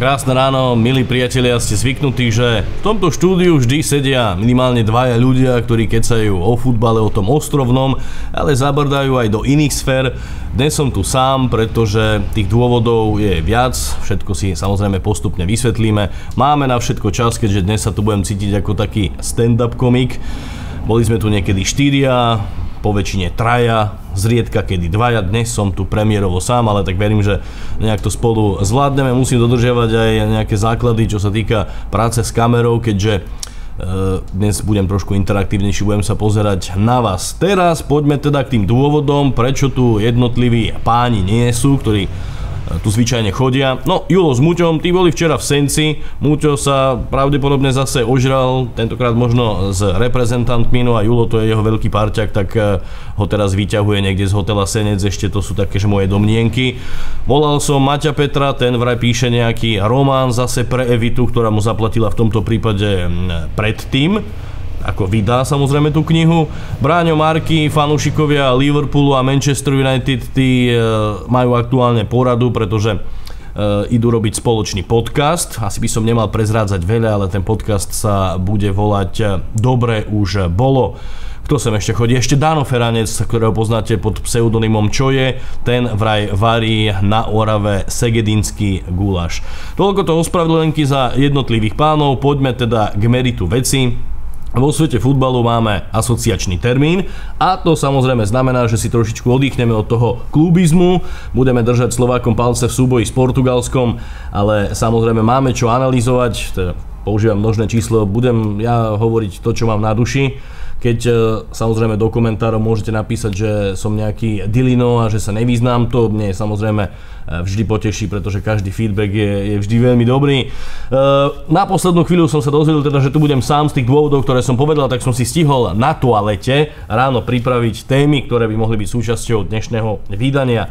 Krásne ráno, milí priatelia, ste zvyknutí, že v tomto štúdiu vždy sedia minimálne dvaja ľudia, ktorí kecajú o futbale, o tom ostrovnom, ale zabrdajú aj do iných sfér. Dnes som tu sám, pretože tých dôvodov je viac, všetko si samozrejme postupne vysvetlíme. Máme na všetko čas, keďže dnes sa tu budem cítiť ako taký stand-up komik. Boli sme tu niekedy 4, po väčšine 3, zriedka kedy 2, dnes som tu premiérovo sám, ale tak verím, že nejak to spolu zvládneme. Musím dodržiavať aj nejaké základy, čo sa týka práce s kamerou, keďže dnes budem trošku interaktívnejší, budem sa pozerať na vás. Teraz poďme teda k tým dôvodom, prečo tu jednotliví páni nie sú, ktorí tu zvyčajne chodia. No, Julo s Muťom, tí boli včera v Senci. Muťo sa pravdepodobne zase ožral, tentokrát možno s reprezentantmi, no a Julo, to je jeho veľký parťak, tak ho teraz vyťahuje niekde z hotela Senec, ešte to sú také, že moje domnienky. Volal som Maťa Petra, ten vraj píše nejaký román zase pre Evitu, ktorá mu zaplatila v tomto prípade predtým, ako vydá samozrejme tú knihu. Bráňo Marky, fanúšikovia Liverpoolu a Manchester United, tí majú aktuálne poradu, pretože idú robiť spoločný podcast. Asi by som nemal prezrádzať veľa, ale ten podcast sa bude volať Dobre už bolo. Kto sem ešte chodí? Ešte Dano Feranec, ktorého poznáte pod pseudonymom Čo je, ten vraj varí na Orave segedinský guláš. Toľko to ospravedlnenky za jednotlivých pánov, poďme teda k meritu veci. Vo svete futbalu máme asociačný termín a to samozrejme znamená, že si trošičku oddychneme od toho klubizmu, budeme držať Slovákom palce v súboji s Portugalskom, ale samozrejme máme čo analyzovať, teda používam množné číslo, budem ja hovoriť to, čo mám na duši. Keď samozrejme do komentárov môžete napísať, že som nejaký dilino a že sa nevyznám, to mne samozrejme vždy poteší, pretože každý feedback je vždy veľmi dobrý. Na poslednú chvíľu som sa dozvedel teda, že tu budem sám z tých dôvodov, ktoré som povedal, tak som si stihol na toalete ráno pripraviť témy, ktoré by mohli byť súčasťou dnešného vydania.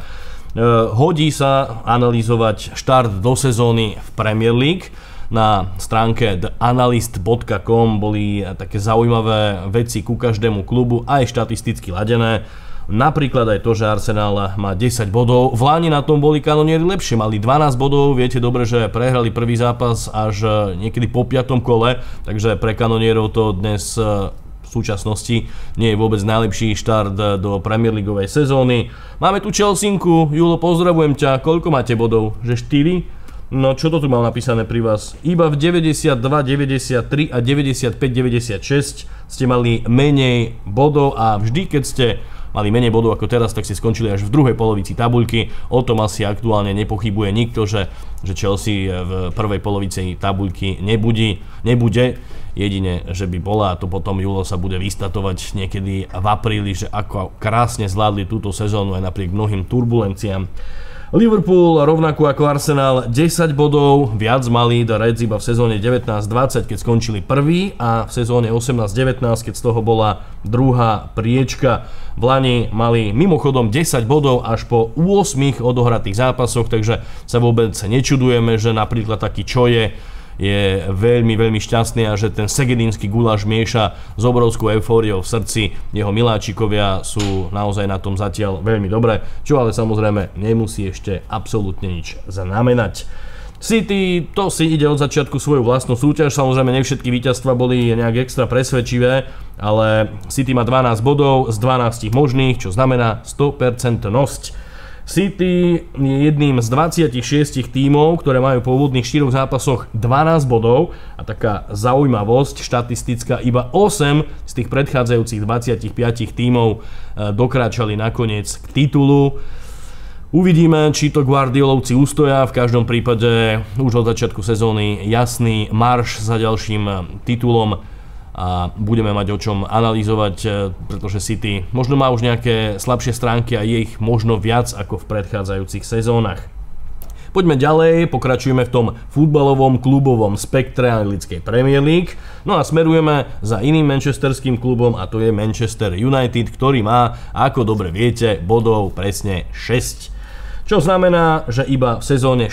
Hodí sa analyzovať štart do sezóny v Premier League. Na stránke theanalyst.com boli také zaujímavé veci ku každému klubu, aj štatisticky ladené. Napríklad aj to, že Arsenal má 10 bodov. V Lani na tom boli kanonieri lepšie, mali 12 bodov. Viete dobre, že prehrali prvý zápas až niekedy po 5. kole, takže pre kanonierov to dnes v súčasnosti nie je vôbec najlepší štart do Premier Leagueovej sezóny. Máme tu Chelsinku. Julo, pozdravujem ťa. Koľko máte bodov? Že 4? No čo to tu mám napísané pri vás? Iba v 92, 93 a 95, 96 ste mali menej bodov a vždy, keď ste mali menej bodov ako teraz, tak ste skončili až v druhej polovici tabuľky. O tom asi aktuálne nepochybuje nikto, že Chelsea v prvej polovici tabuľky nebude. Jedine, že by bola, a to potom Julo sa bude vystatovať niekedy v apríli, že ako krásne zvládli túto sezónu aj napriek mnohým turbulenciám. Liverpool rovnako ako Arsenal 10 bodov, viac mali The Reds iba v sezóne 19-20, keď skončili prvý, a v sezóne 18-19, keď z toho bola druhá priečka. V Lani mali mimochodom 10 bodov až po 8 odohratých zápasoch, takže sa vôbec nečudujeme, že napríklad taký Čo je veľmi, veľmi šťastný a že ten segedínsky guláš mieša s obrovskou eufóriou v srdci. Jeho miláčikovia sú naozaj na tom zatiaľ veľmi dobre, čo ale samozrejme nemusí ešte absolútne nič znamenať. City, to si ide od začiatku svoju vlastnú súťaž, samozrejme nie všetky víťazstva boli nejak extra presvedčivé, ale City má 12 bodov z 12 možných, čo znamená 100% nosť. City je jedným z 26 tímov, ktoré majú po úvodných 4 zápasoch 12 bodov, a taká zaujímavosť štatistická, iba 8 z tých predchádzajúcich 25 tímov dokráčali nakoniec k titulu. Uvidíme, či to Guardiolovci ustoja, v každom prípade už od začiatku sezóny jasný marš za ďalším titulom a budeme mať o čom analyzovať, pretože City možno má už nejaké slabšie stránky a je ich možno viac ako v predchádzajúcich sezónach. Poďme ďalej, pokračujeme v tom futbalovom klubovom spektre anglickej Premier League, no a smerujeme za iným manchesterským klubom, a to je Manchester United, ktorý má, ako dobre viete, bodov presne 6. Čo znamená, že iba v sezóne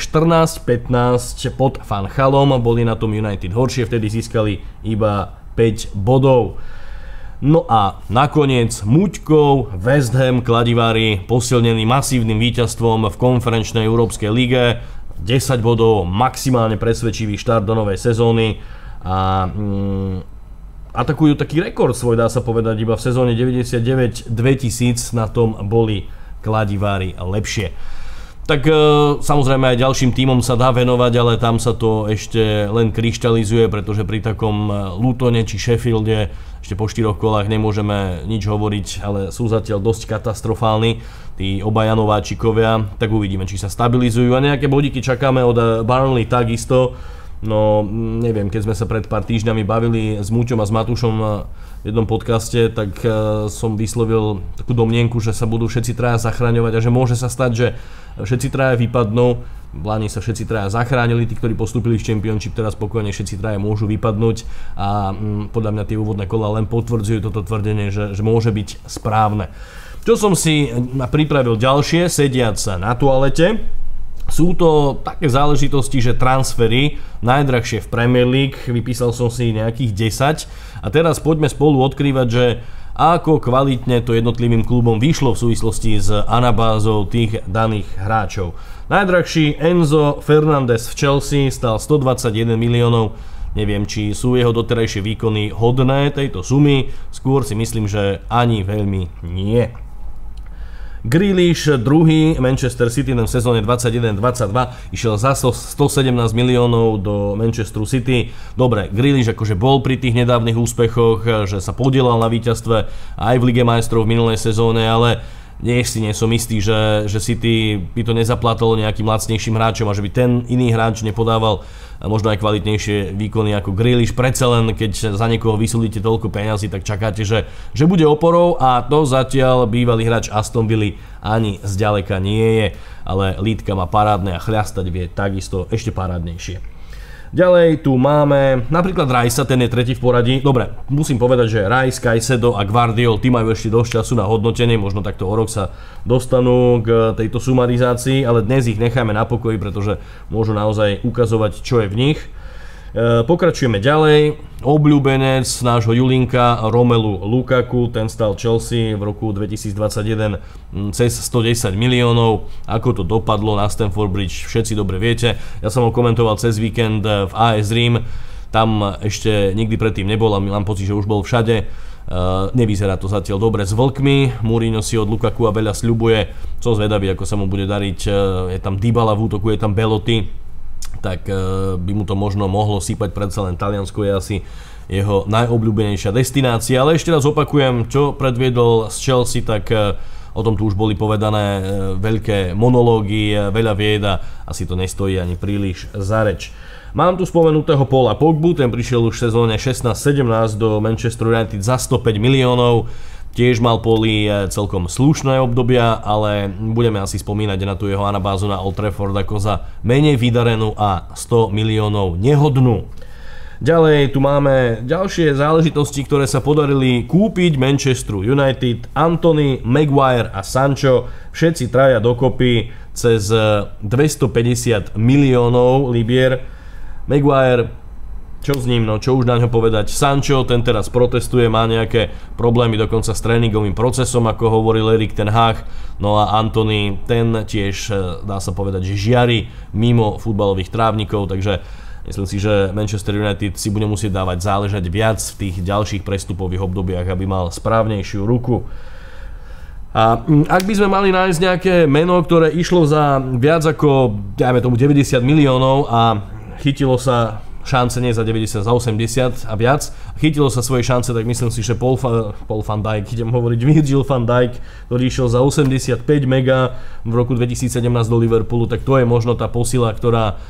14-15 pod Van Gaalom boli na tom United horšie, vtedy získali iba 5 bodov. No a nakoniec Muťkov West Ham kladivári, posilnený masívnym víťazstvom v konferenčnej Európskej lige, 10 bodov, maximálne presvedčivý štart do novej sezóny a atakujú taký rekord svoj, dá sa povedať, iba v sezóne 99-2000 na tom boli kladivári lepšie. Tak samozrejme aj ďalším tímom sa dá venovať, ale tam sa to ešte len kryštalizuje, pretože pri takom Lutone či Sheffielde ešte po 4 kolách nemôžeme nič hovoriť, ale sú zatiaľ dosť katastrofálni tí obaja nováčikovia, tak uvidíme, či sa stabilizujú a nejaké bodíky čakáme od Burnley takisto. No neviem, keď sme sa pred pár týždňami bavili s Múťom a s Matúšom v jednom podcaste, tak som vyslovil takú domnienku, že sa budú všetci traja zachraňovať a že môže sa stať, že všetci traja vypadnú. V Lani sa všetci traja zachránili, tí, ktorí postúpili v Championship, teraz spokojne všetci traja môžu vypadnúť a podľa mňa tie úvodné kola len potvrdzujú toto tvrdenie, že môže byť správne. Čo som si pripravil ďalšie, sediac na toalete, sú to také záležitosti, že transfery najdrahšie v Premier League, vypísal som si nejakých 10 a teraz poďme spolu odkrývať, že ako kvalitne to jednotlivým klubom vyšlo v súvislosti s anabázou tých daných hráčov. Najdrahší Enzo Fernández v Chelsea stal 121 miliónov. Neviem, či sú jeho doterajšie výkony hodné tejto sumy, skôr si myslím, že ani veľmi nie. Grealish, druhý Manchester City v sezóne 21-22 išiel za 117 miliónov do Manchesteru City. Dobre, Grealish akože bol pri tých nedávnych úspechoch, že sa podielal na víťazstve aj v Lige majstrov v minulej sezóne, ale nie som istý, že City by to nezaplatilo nejakým lacnejším hráčom a že by ten iný hráč nepodával možno aj kvalitnejšie výkony ako Grealish. Predsa len, keď za niekoho vysúdite toľko peňazí, tak čakáte, že bude oporou a to zatiaľ bývalý hráč Aston Villa ani zďaleka nie je, ale lídka má parádne a chľastať vie takisto ešte parádnejšie. Ďalej tu máme napríklad Ricea, ten je tretí v poradí. Dobre, musím povedať, že Rice, Caicedo a Gvardiol, tí majú ešte dosť času na hodnotenie, možno takto o rok sa dostanú k tejto sumarizácii, ale dnes ich necháme na pokoji, pretože môžu naozaj ukazovať, čo je v nich. Pokračujeme ďalej. Obľúbenec nášho Julinka Romelu Lukaku, ten stal Chelsea v roku 2021 cez 110 miliónov. Ako to dopadlo na Stamford Bridge, všetci dobre viete. Ja som ho komentoval cez víkend v AS Rím, tam ešte nikdy predtým nebol a mám pocit, že už bol všade. Nevyzerá to zatiaľ dobre s Vlkmi, Mourinho si od Lukaku a veľa sľubuje. Som zvedavý, ako sa mu bude dariť. Je tam Dybala v útoku, je tam Belotti, tak by mu to možno mohlo sypať, predsa len Taliansko je asi jeho najobľúbenejšia destinácia. Ale ešte raz opakujem, čo predviedol z Chelsea, tak o tom tu už boli povedané veľké monológy, veľa vied a asi to nestojí ani príliš za reč. Mám tu spomenutého Paula Pogbu, ten prišiel už v sezóne 16-17 do Manchester United za 105 miliónov. Tiež mal Poli celkom slušné obdobia, ale budeme asi spomínať na tú jeho anabázu na Old Trafford ako za menej vydarenú a 100 miliónov nehodnú. Ďalej tu máme ďalšie záležitosti, ktoré sa podarili kúpiť Manchesteru United. Anthony, Maguire a Sancho, všetci traja dokopy cez 250 miliónov libier. Maguire, čo s ním, no čo už na ňo povedať. Sancho, ten teraz protestuje, má nejaké problémy dokonca s tréningovým procesom, ako hovoril Erik ten Hag. No a Anthony, ten tiež, dá sa povedať, že žiari mimo futbalových trávnikov, takže myslím si, že Manchester United si bude musieť dávať záležať viac v tých ďalších prestupových obdobiach, aby mal správnejšiu ruku. A ak by sme mali nájsť nejaké meno, ktoré išlo za viac ako, dajme tomu, 90 miliónov a chytilo sa šance nie za 90, za 80 a viac. Chytilo sa svoje šance, tak myslím si, že Paul van Dijk, idem hovoriť Virgil van Dijk, ktorý išiel za 85 mega v roku 2017 do Liverpoolu, tak to je možno tá posila, ktorá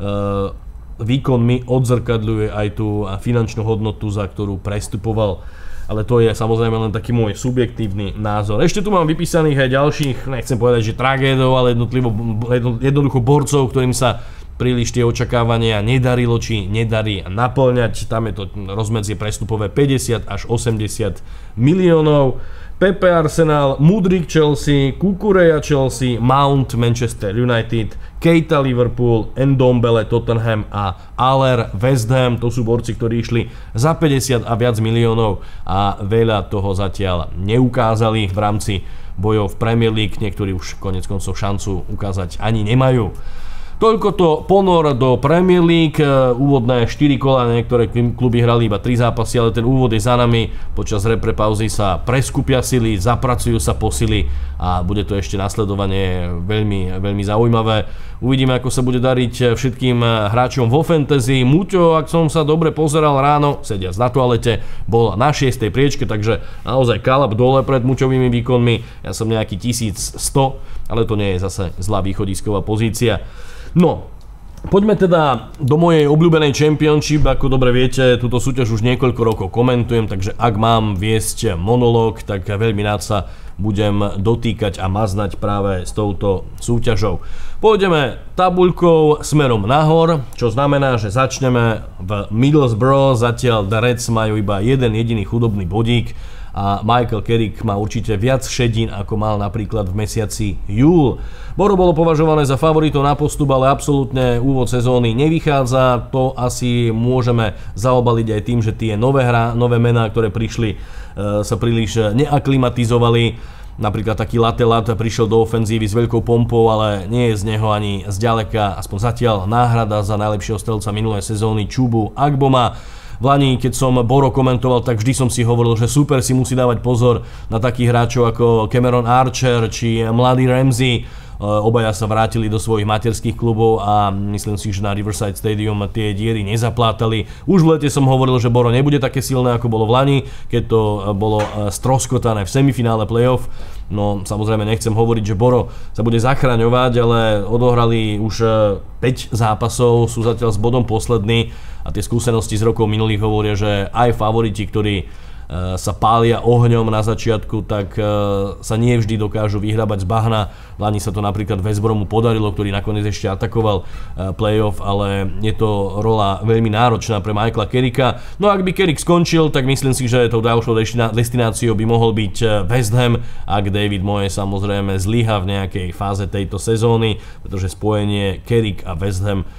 výkonmi odzrkadľuje aj tú finančnú hodnotu, za ktorú prestupoval. Ale to je samozrejme len taký môj subjektívny názor. Ešte tu mám vypísaných aj ďalších, nechcem povedať, že tragédov, ale jednoducho borcov, ktorým sa príliš tie očakávania nedarilo či nedarí naplňať. Tam je to rozmedzie prestupové 50 až 80 miliónov. Pepe Arsenal, Mudryk Chelsea, Kukureya Chelsea, Mount Manchester United, Keita Liverpool, Ndombele Tottenham a Aller West Ham. To sú borci, ktorí išli za 50 a viac miliónov a veľa toho zatiaľ neukázali v rámci bojov v Premier League. Niektorí už konec koncov šancu ukázať ani nemajú. Toľko to ponor do Premier League, úvodné 4 kola, niektoré kluby hrali iba 3 zápasy, ale ten úvod je za nami, počas repre pauzy sa preskupia sily, zapracujú sa posily a bude to ešte nasledovanie veľmi, veľmi zaujímavé. Uvidíme, ako sa bude dariť všetkým hráčom vo fantasy. Muťo, ak som sa dobre pozeral ráno, sediac na toalete, bol na 6. priečke, takže naozaj kalap dole pred Muťovými výkonmi. Ja som nejaký 1100, ale to nie je zase zlá východisková pozícia. No, poďme teda do mojej obľúbenej Championship. Ako dobre viete, túto súťaž už niekoľko rokov komentujem, takže ak mám viesť monológ, tak veľmi rád sa budem dotýkať a maznať práve s touto súťažou. Pôjdeme tabuľkou smerom nahor, čo znamená, že začneme v Middlesbrough. Zatiaľ The Reds majú iba jeden jediný chudobný bodík a Michael Carrick má určite viac šedín, ako mal napríklad v mesiaci júl. Boro bolo považované za favoritov na postup, ale absolútne úvod sezóny nevychádza. To asi môžeme zaobaliť aj tým, že tie nové mená, ktoré prišli, sa príliš neaklimatizovali. Napríklad taký Latelat prišiel do ofenzívy s veľkou pompou, ale nie je z neho ani zďaleka, aspoň zatiaľ, náhrada za najlepšieho strelca minulej sezóny Chubu Agboma. V lani, keď som Boro komentoval, tak vždy som si hovoril, že super si musí dávať pozor na takých hráčov ako Cameron Archer či mladý Ramsey. Obaja sa vrátili do svojich materských klubov a myslím si, že na Riverside Stadium tie diery nezaplátali. Už v lete som hovoril, že Boro nebude také silné, ako bolo v lani, keď to bolo stroskotané v semifinále playoff. No samozrejme nechcem hovoriť, že Boro sa bude zachraňovať, ale odohrali už 5 zápasov, sú zatiaľ s bodom poslední a tie skúsenosti z rokov minulých hovoria, že aj favoriti, ktorí sa pália ohňom na začiatku, tak sa nie vždy dokážu vyhrabať z bahna. V lani sa to napríklad West Bromu podarilo, ktorý nakoniec ešte atakoval playoff, ale je to rola veľmi náročná pre Michaela Carricka. No a ak by Carrick skončil, tak myslím si, že tou ďalšou destináciou by mohol byť West Ham, ak David Moyes samozrejme zlyha v nejakej fáze tejto sezóny, pretože spojenie Carrick a West Ham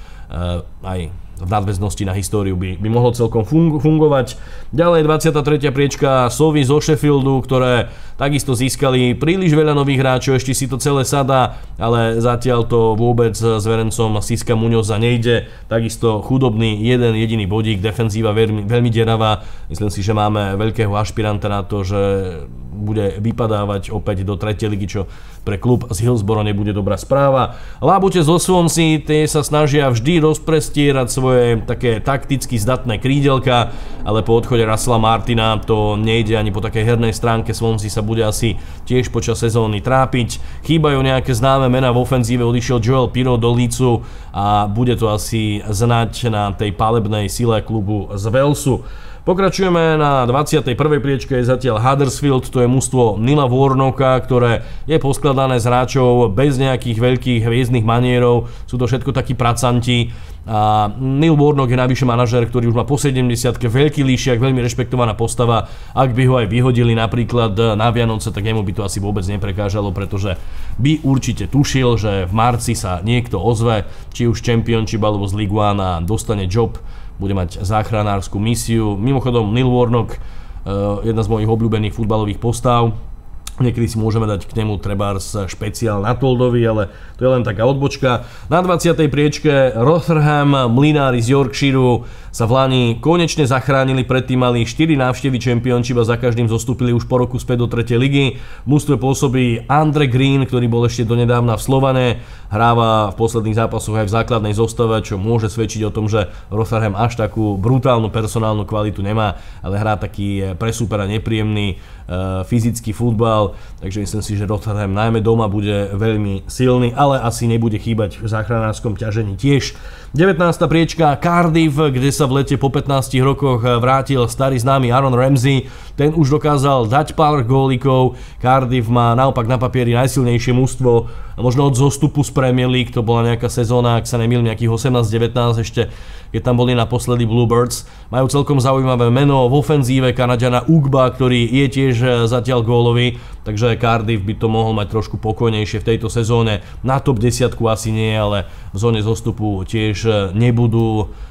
aj v nadväznosti na históriu by mohlo celkom fungovať. Ďalej 23. priečka Sovy zo Sheffieldu, ktoré takisto získali príliš veľa nových hráčov, ešte si to celé sadá, ale zatiaľ to vôbec s verencom Siska Muñoza nejde. Takisto chudobný jeden jediný bodík, defenzíva veľmi deravá. Myslím si, že máme veľkého ašpiranta na to, že bude vypadávať opäť do 3. ligy, čo pre klub z Hillsborough nebude dobrá správa. Lábute zo Swansea, tie sa snažia vždy rozprestierať svoje také takticky zdatné krídelka, ale po odchode Russella Martina to nejde ani po takej hernej stránke. Swansea sa bude asi tiež počas sezóny trápiť. Chýbajú nejaké známe mená v ofenzíve, odišiel Joel Pirou do Leedsu a bude to asi znať na tej palebnej sile klubu z Walesu. Pokračujeme na 21. priečke, je zatiaľ Huddersfield, to je mužstvo Nila Warnocka, ktoré je poskladané z hráčov bez nejakých veľkých hviezdnych manierov, sú to všetko takí pracanti a Neil Warnock je najvyšší manažér, ktorý už má po 70-ke, veľký líšiak, veľmi rešpektovaná postava. Ak by ho aj vyhodili napríklad na Vianoce, tak jemu by to asi vôbec neprekážalo, pretože by určite tušil, že v marci sa niekto ozve, či už Championship alebo z League One a dostane job, bude mať záchranárskú misiu. Mimochodom, Neil Warnock, jedna z mojich obľúbených futbalových postav. Niekedy si môžeme dať k nemu trebárs špeciál na Toldovi, ale to je len taká odbočka. Na 20. priečke Rotherham, mlynári z Yorkshireu sa v lani konečne zachránili, predtým mali 4 návštevy Championship a za každým zostúpili už po roku späť do 3. ligy. V mužstve pôsobí Andre Green, ktorý bol ešte donedávna v Slovane, hráva v posledných zápasoch aj v základnej zostave, čo môže svedčiť o tom, že Rotherham až takú brutálnu personálnu kvalitu nemá, ale hrá taký pre supera nepríjemný fyzický futbal, takže myslím si, že Rotherham najmä doma bude veľmi silný, ale asi nebude chýbať v záchranárskom ťažení tiež. 19. priečka Cardiff, kde sa v lete po 15 rokoch vrátil starý známy Aaron Ramsey. Ten už dokázal dať pár gólikov. Cardiff má naopak na papieri najsilnejšie mužstvo, možno od zostupu z Premier League, to bola nejaká sezóna, ak sa nemýlim, nejakých 18-19 ešte, keď tam boli naposledy Bluebirds. Majú celkom zaujímavé meno v ofenzíve Kanaďana Ugba, ktorý je tiež zatiaľ gólový, takže Cardiff by to mohol mať trošku pokojnejšie v tejto sezóne. Na top 10 asi nie, ale v zóne zostupu tiež nebudú.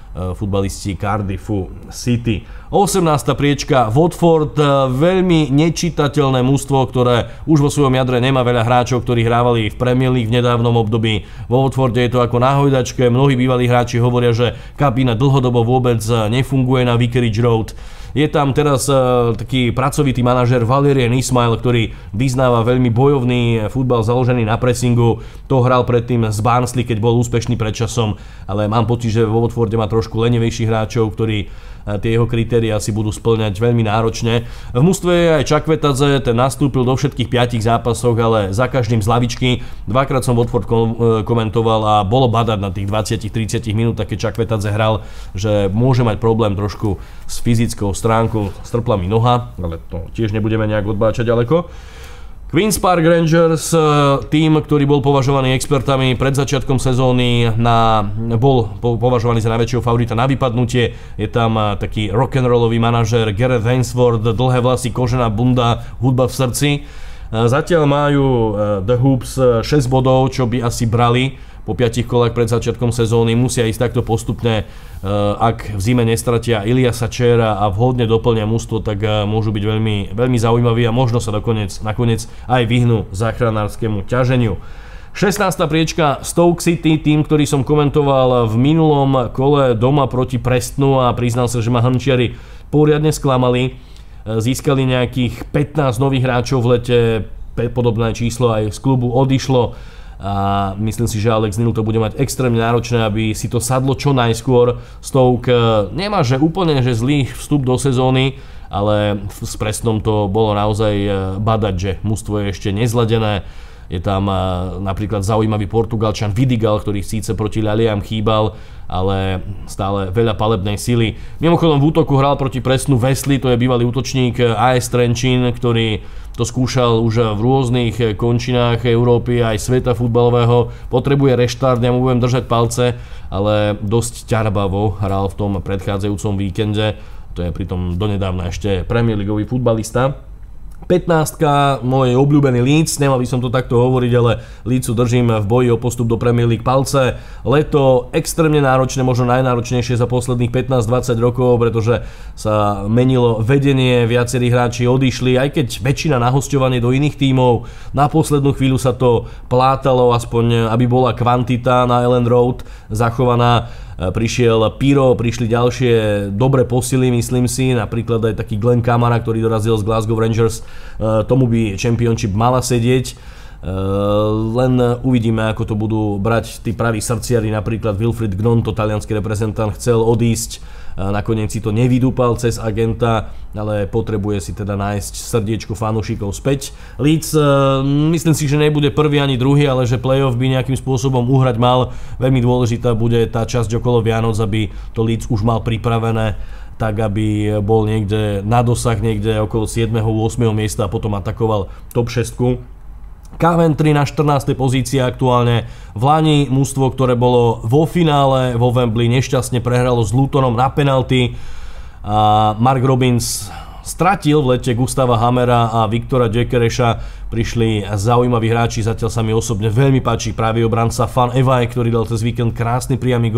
futbalisti Cardiffu City. 18. priečka Watford, veľmi nečitateľné mužstvo, ktoré už vo svojom jadre nemá veľa hráčov, ktorí hrávali v Premier League v nedávnom období. Vo Watforde je to ako na hojdačke, mnohí bývalí hráči hovoria, že kabína dlhodobo vôbec nefunguje na Vicarage Road. Je tam teraz taký pracovitý manažer Valérien Ismail, ktorý vyznáva veľmi bojovný futbal založený na pressingu. To hral predtým z Barnsley, keď bol úspešný pred časom, ale mám pocit, že vo Watforde má trošku lenivejších hráčov, ktorí tie jeho kritériá si budú spĺňať veľmi náročne. V mužstve je aj Čakvetadze, ten nastúpil do všetkých 5 zápasoch, ale za každým z lavičky. Dvakrát som Watford komentoval a bolo badať na tých 20-30 minútach, keď Čakvetadze hral, že môže mať problém trošku s fyzickou stránkou, strpla mi noha, ale to tiež nebudeme nejak odbáčať ďaleko. Queen's Park Rangers, tým, ktorý bol považovaný expertami pred začiatkom sezóny, bol považovaný za najväčšieho favorita na vypadnutie. Je tam taký rock'n'rollový manažer Gareth Ainsworth, dlhé vlasy, kožená bunda, hudba v srdci. Zatiaľ majú The Hoops 6 bodov, čo by asi brali po 5 kolách pred začiatkom sezóny. Musia ísť takto postupne, ak v zime nestratia Iliasa Chera a vhodne doplnia mužstvo, tak môžu byť veľmi, veľmi zaujímaví a možno sa nakoniec aj vyhnú záchranárskému ťaženiu. 16. priečka Stoke City, tým, ktorý som komentoval v minulom kole doma proti Prestonu a priznal sa, že ma hrnčiari poriadne sklamali. Získali nejakých 15 nových hráčov v lete, podobné číslo aj z klubu odišlo. A myslím si, že Alex Neil to bude mať extrémne náročné, aby si to sadlo čo najskôr. Stoke nemá že úplne že zlý vstup do sezóny, ale s Prestonom to bolo naozaj badať, že mužstvo je ešte nezladené. Je tam napríklad zaujímavý Portugalčan Vidigal, ktorý síce proti Laliam chýbal, ale stále veľa palebnej sily. Mimochodom v útoku hral proti Prestonu Wesley, to je bývalý útočník AS Trenčín, ktorý to skúšal už v rôznych končinách Európy aj sveta futbalového. Potrebuje reštart, ja mu budem držať palce, ale dosť ťarbavo hral v tom predchádzajúcom víkende. To je pritom donedávna ešte Premier Leagueový futbalista. 15. môj obľúbený Leeds, nemal by som to takto hovoriť, ale Leedsu držím v boji o postup do Premier League palce. Leto extrémne náročné, možno najnáročnejšie za posledných 15-20 rokov, pretože sa menilo vedenie, viacerí hráči odišli, aj keď väčšina na hosťovanie do iných tímov. Na poslednú chvíľu sa to plátalo, aspoň aby bola kvantita na Ellen Road zachovaná. Prišiel Piro, prišli ďalšie dobré posily, myslím si, napríklad aj taký Glenn Kamara, ktorý dorazil z Glasgow Rangers, tomu by Championship mala sedieť. Len uvidíme, ako to budú brať tí praví srdciari, napríklad Wilfried Gnonto, taliansky reprezentant, chcel odísť, nakoniec si to nevydúpal cez agenta, ale potrebuje si teda nájsť srdiečko fanúšikov späť. Leeds, myslím si, že nebude prvý ani druhý, ale že playoff by nejakým spôsobom uhrať mal. Veľmi dôležitá bude tá časť okolo Vianoc, aby to Leeds už mal pripravené, tak aby bol niekde na dosah, niekde okolo 7. 8. miesta a potom atakoval top 6. Coventry na 14. pozícii aktuálne. V lani mužstvo, ktoré bolo vo finále vo Wembley, nešťastne prehralo s Lutonom na penalty. A Mark Robins stratil v lete Gustava Hammera a Viktora Gyökereša. Prišli zaujímaví hráči, zatiaľ sa mi osobne veľmi páči práve obranca Van Evaj, ktorý dal cez víkend krásny priamy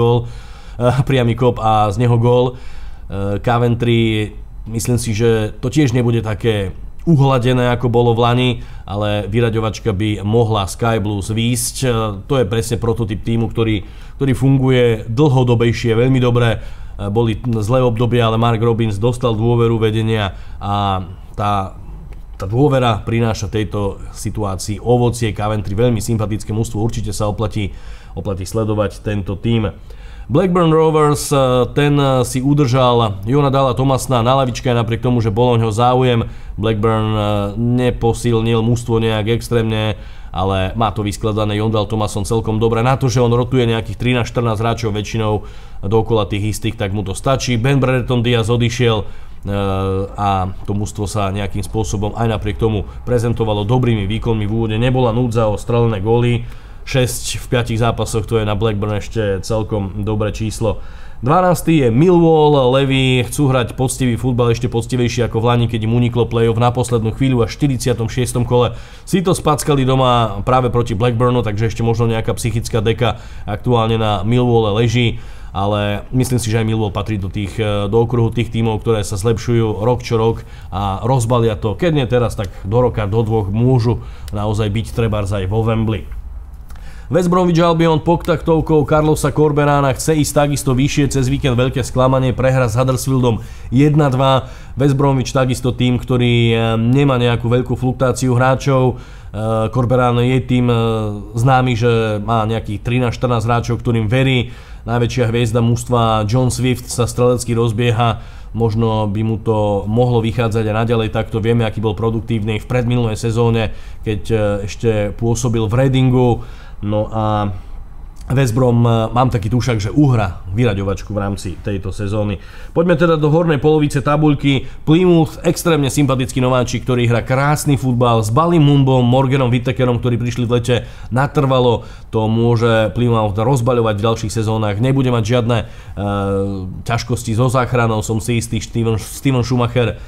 kop a z neho gól. Coventry, myslím si, že to tiež nebude také uhladené, ako bolo v lani, ale vyraďovačka by mohla Sky Blues výjsť. To je presne prototyp týmu, ktorý funguje dlhodobejšie, veľmi dobre. Boli zlé obdobia, ale Mark Robins dostal dôveru vedenia a tá dôvera prináša tejto situácii ovocie. Coventry, veľmi sympatické mužstvo, určite sa oplatí sledovať tento tím. Blackburn Rovers, ten si udržal Jonadala Thomasna na lavičke napriek tomu, že bol o ňo záujem. Blackburn neposilnil mužstvo nejak extrémne, ale má to vyskladané Jondal Thomason celkom dobre. Na to, že on rotuje nejakých 13-14 hráčov väčšinou dookola tých istých, tak mu to stačí. Ben Brereton Diaz odišiel a to mužstvo sa nejakým spôsobom aj napriek tomu prezentovalo dobrými výkonmi v úvode. Nebola núdza o strelené góly. 6 v 5 zápasoch, to je na Blackburn ešte celkom dobré číslo. 12. je Millwall, Levy chcú hrať poctivý futbal, ešte poctivejší ako v lani, keď im uniklo play-off na poslednú chvíľu až v 46. kole. Si to spackali doma práve proti Blackburnu, takže ešte možno nejaká psychická deka aktuálne na Millwalle leží. ale myslím si, že aj Millwall patrí do okruhu tých tímov, ktoré sa zlepšujú rok čo rok a rozbalia to, keď nie teraz, tak do roka, do dvoch môžu naozaj byť trebárs aj vo Wembley. West Bromwich Albion pod taktovkou Carlosa Corberana chce ísť takisto vyššie, cez víkend veľké sklamanie, prehra s Huddersfieldom 1-2. West Bromwich takisto tým, ktorý nemá nejakú veľkú fluktuáciu hráčov. Corberan je tým známy, že má nejakých 13-14 hráčov, ktorým verí. Najväčšia hviezda mužstva John Swift sa strelecky rozbieha. Možno by mu to mohlo vychádzať aj naďalej, takto vieme, aký bol produktívny v predminulej sezóne, keď ešte pôsobil v Readingu. No a West Brom mám taký tušak, že uhra vyraďovačku v rámci tejto sezóny. Poďme teda do hornej polovice tabuľky. Plymouth, extrémne sympatický nováčik, ktorý hrá krásny futbal s Bali Mumbom, Morganom Whittakerom, ktorí prišli v lete natrvalo. To môže Plymouth rozbaľovať v ďalších sezónach. Nebude mať žiadne ťažkosti so záchranou, som si istý. Steven Schumacher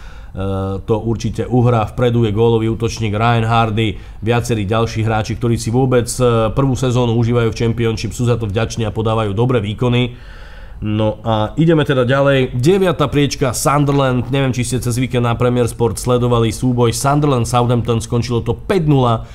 to určite uhrá. Vpredu je gólový útočník Ryan Hardy, viacerí ďalší hráči, ktorí si vôbec prvú sezónu užívajú v Championship, sú za to vďační a podávajú dobré výkony. No a ideme teda ďalej. 9. priečka Sunderland, neviem, či ste cez víkend na Premier Sport sledovali súboj Sunderland-Southampton, skončilo to 5-0,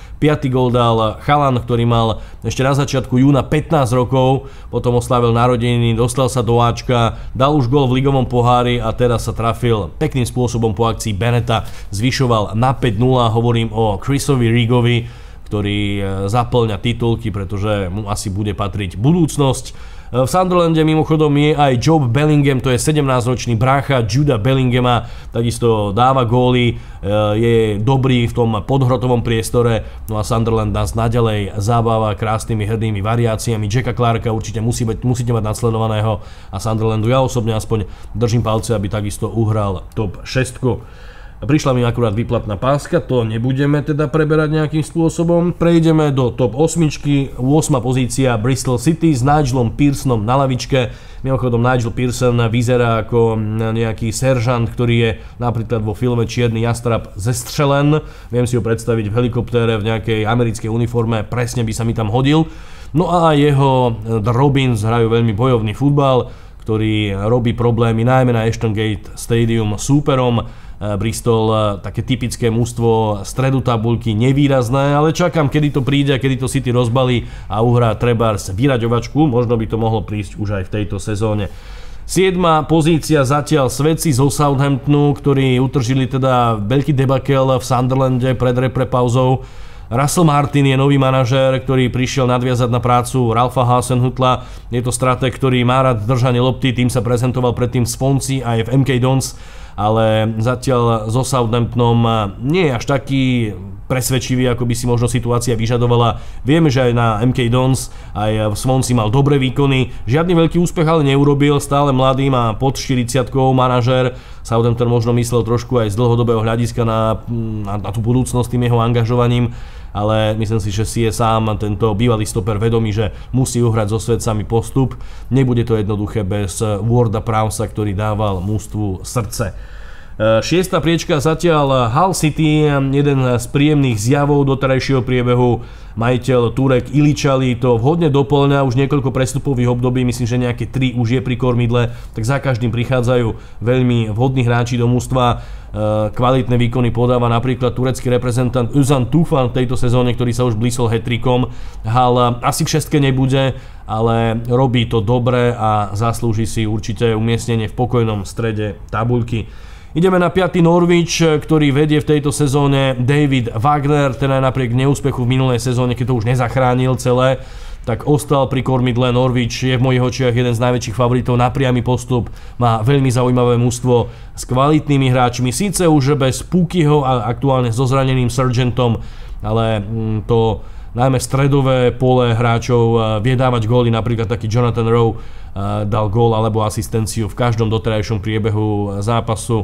5. gól dal chalan, ktorý mal ešte na začiatku júna 15 rokov, potom oslávil narodeniny, dostal sa do Ačka, dal už gól v ligovom pohári a teraz sa trafil pekným spôsobom po akcii Beneta, zvyšoval na 5-0, hovorím o Chrisovi Riggovi, ktorý zaplňa titulky, pretože mu asi bude patriť budúcnosť. V Sunderlande mimochodom je aj Job Bellingham, to je 17-ročný brácha Juda Bellinghama, takisto dáva góly, je dobrý v tom podhrotovom priestore, no a Sunderland nás naďalej zabáva krásnymi hrdými variáciami. Jacka Clarka určite musíte mať nasledovaného a Sunderlandu ja osobne aspoň držím palce, aby takisto uhral top 6. Prišla mi akurát výplatná páska, to nebudeme teda preberať nejakým spôsobom. Prejdeme do top 8, 8. pozícia Bristol City s Nigelom Pearsonom na lavičke. Mimochodom Nigel Pearson vyzerá ako nejaký seržant, ktorý je napríklad vo filme Čierny jastrab zestrelen. Viem si ho predstaviť v helikoptére v nejakej americkej uniforme, presne by sa mi tam hodil. No a jeho The Robins hrajú veľmi bojovný futbal, ktorý robí problémy najmä na Ashton Gate Stadium súperom. Bristol, také typické mužstvo stredu tabuľky, nevýrazné, ale čakám, kedy to príde, kedy to City rozbalí a uhrá trebárs vyraďovačku, možno by to mohlo prísť už aj v tejto sezóne. 7. pozícia zatiaľ svedci zo Southamptonu, ktorí utržili teda veľký debakel v Sunderlande pred pauzou. Russell Martin je nový manažér, ktorý prišiel nadviazať na prácu Ralfa Hasenhüttla. Je to stratég, ktorý má rád držanie lopty, tým sa prezentoval predtým v Swansea aj v MK Dons, ale zatiaľ so Southamptonom nie je až taký presvedčivý, ako by si možno situácia vyžadovala. Vieme, že aj na MK Dons, aj v Swansea mal dobré výkony. Žiadny veľký úspech ale neurobil, stále mladý, má pod 40-kou manažér. Southampton možno myslel trošku aj z dlhodobého hľadiska na tú budúcnosť tým jeho angažovaním, ale myslím si, že si je sám tento bývalý stoper vedomý, že musí uhrať so Svedcami postup. Nebude to jednoduché bez Warda Prowsa, ktorý dával mužstvu srdce. 6. priečka zatiaľ Hull City, jeden z príjemných zjavov doterajšieho priebehu. Majiteľ Turek Iličali to vhodne doplňa, už niekoľko prestupových období, myslím, že nejaké 3 už je pri kormidle, tak za každým prichádzajú veľmi vhodní hráči do mužstva. Kvalitné výkony podáva napríklad turecký reprezentant Özan Tufan v tejto sezóne, ktorý sa už blísol hat-trickom. Hull asi v šestke nebude, ale robí to dobre a zaslúži si určite umiestnenie v pokojnom strede tabuľky. Ideme na 5. Norwich, ktorý vedie v tejto sezóne David Wagner, ten aj napriek neúspechu v minulej sezóne, keď to už nezachránil celé, tak ostal pri kormidle. Norwich je v mojich očiach jeden z najväčších favoritov na priamy postup, má veľmi zaujímavé mužstvo s kvalitnými hráčmi, síce už bez Pukkiho a aktuálne so zraneným Sargentom, ale to najmä stredové pole hráčov vie dávať góly, napríklad taký Jonathan Rowe dal gól alebo asistenciu v každom doterajšom priebehu zápasu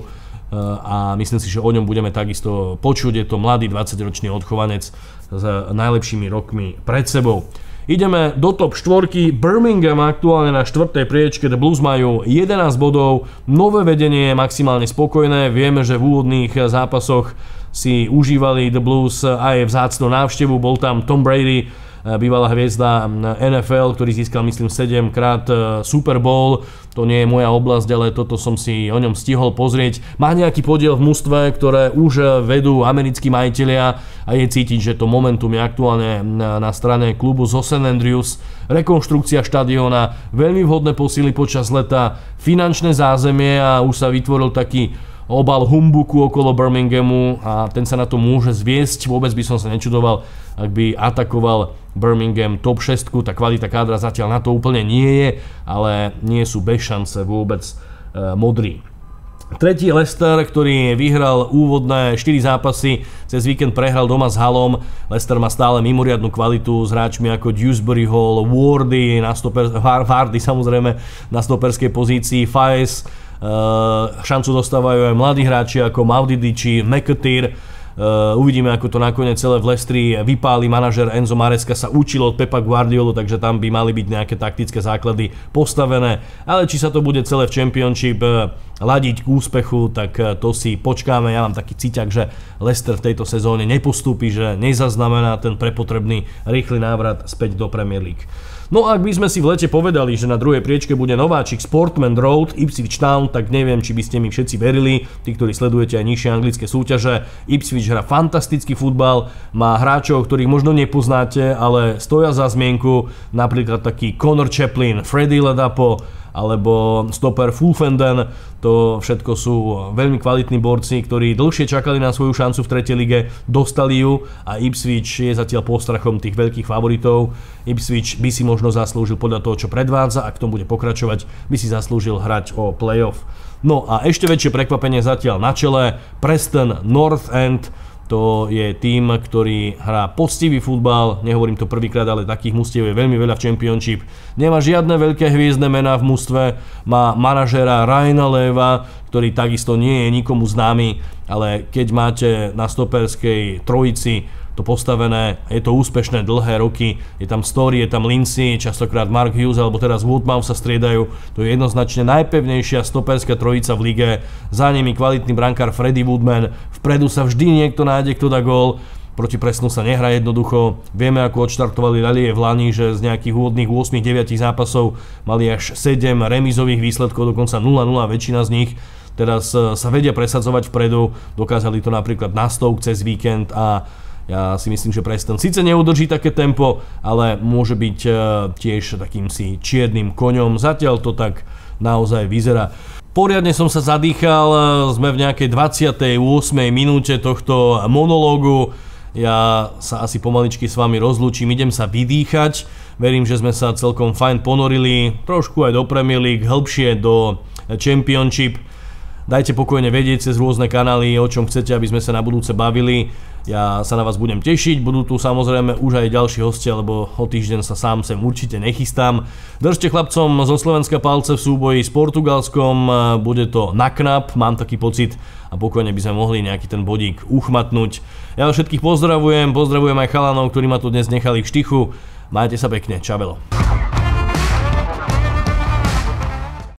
a myslím si, že o ňom budeme takisto počuť. Je to mladý 20-ročný odchovanec s najlepšími rokmi pred sebou. Ideme do top 4. Birmingham aktuálne na 4. priečke. The Blues majú 11 bodov, nové vedenie je maximálne spokojné. Vieme, že v úvodných zápasoch si užívali The Blues aj vzácnu návštevu. Bol tam Tom Brady, bývalá hviezda NFL, ktorý získal myslím 7-krát Super Bowl. To nie je moja oblasť, ale toto som si o ňom stihol pozrieť. Má nejaký podiel v mužstve, ktoré už vedú americkí majitelia a je cítiť, že to momentum je aktuálne na strane klubu zo St. Andrews. Rekonštrukcia štadióna, veľmi vhodné posily počas leta, finančné zázemie a už sa vytvoril taký obal humbuku okolo Birminghamu a ten sa na to môže zviesť. Vôbec by som sa nečudoval, ak by atakoval Birmingham top 6. Tá kvalita kádra zatiaľ na to úplne nie je, ale nie sú bez šance vôbec modrí. Tretí Leicester, ktorý vyhral úvodné 4 zápasy, cez víkend prehral doma s Hullom. Leicester má stále mimoriadnu kvalitu s hráčmi ako Dewsbury Hall, Wardy, Vardy samozrejme na stoperskej pozícii, Faes. Šancu dostávajú aj mladí hráči ako Maudidici, McAteer. Uvidíme, ako to nakoniec celé v Leicesteri vypáli. Manažer Enzo Maresca sa učil od Pepa Guardiolu, takže tam by mali byť nejaké taktické základy postavené. Ale či sa to bude celé v Championship ladiť k úspechu, tak to si počkáme. Ja mám taký cíťak, že Leicester v tejto sezóne nepostúpi, že nezaznamená ten prepotrebný rýchly návrat späť do Premier League. No a ak by sme si v lete povedali, že na druhej priečke bude nováčik Sportman Road, Ipswich Town, tak neviem, či by ste mi všetci verili, tí, ktorí sledujete aj nižšie anglické súťaže. Ipswich hrá fantastický futbal, má hráčov, ktorých možno nepoznáte, ale stoja za zmienku, napríklad taký Connor Chaplin, Freddy Ladapo, alebo stoper Fulfenden. To všetko sú veľmi kvalitní borci, ktorí dlhšie čakali na svoju šancu v tretej lige, dostali ju a Ipswich je zatiaľ postrachom tých veľkých favoritov. Ipswich by si možno zaslúžil podľa toho, čo predvádza, ak tom bude pokračovať, by si zaslúžil hrať o playoff. No a ešte väčšie prekvapenie zatiaľ na čele, Preston North End. To je tým, ktorý hrá poctivý futbal, nehovorím to prvýkrát, ale takých mužstiev je veľmi veľa v Championship. Nemá žiadne veľké hviezdne mená v mužstve, má manažéra Ryana Leva, ktorý takisto nie je nikomu známy, ale keď máte na stoperskej trojici to postavené, je to úspešné dlhé roky, je tam Story, je tam Lindsay, častokrát Mark Hughes alebo teraz Woodmouth sa striedajú, to je jednoznačne najpevnejšia stoperská trojica v lige, za nimi kvalitný brankár Freddie Woodman, vpredu sa vždy niekto nájde, kto dá gól. Proti Prestonu sa nehrá jednoducho, vieme ako odštartovali Lalie v Lani, že z nejakých úvodných 8-9 zápasov mali až 7 remízových výsledkov, dokonca 0-0 väčšina z nich. Teraz sa vedia presadzovať vpredu, dokázali to napríklad na Stoke cez víkend a ja si myslím, že Preston síce neudrží také tempo, ale môže byť tiež takým si čiernym koňom. Zatiaľ to tak naozaj vyzerá. Poriadne som sa zadýchal, sme v nejakej 28. minúte tohto monológu. Ja sa asi pomaličky s vami rozlúčim, idem sa vydýchať. Verím, že sme sa celkom fajn ponorili, trošku aj do Premier League, hĺbšie do Championship. Dajte pokojne vedieť cez rôzne kanály, o čom chcete, aby sme sa na budúce bavili. Ja sa na vás budem tešiť, budú tu samozrejme už aj ďalší hostia, lebo o týždeň sa sám sem určite nechystám. Držte chlapcom zo Slovenska palce v súboji s Portugalskom, bude to na knap, mám taký pocit a pokojne by sme mohli nejaký ten bodík uchmatnúť. Ja všetkých pozdravujem aj chalanov, ktorí ma tu dnes nechali v štichu. Majte sa pekne, čavelo.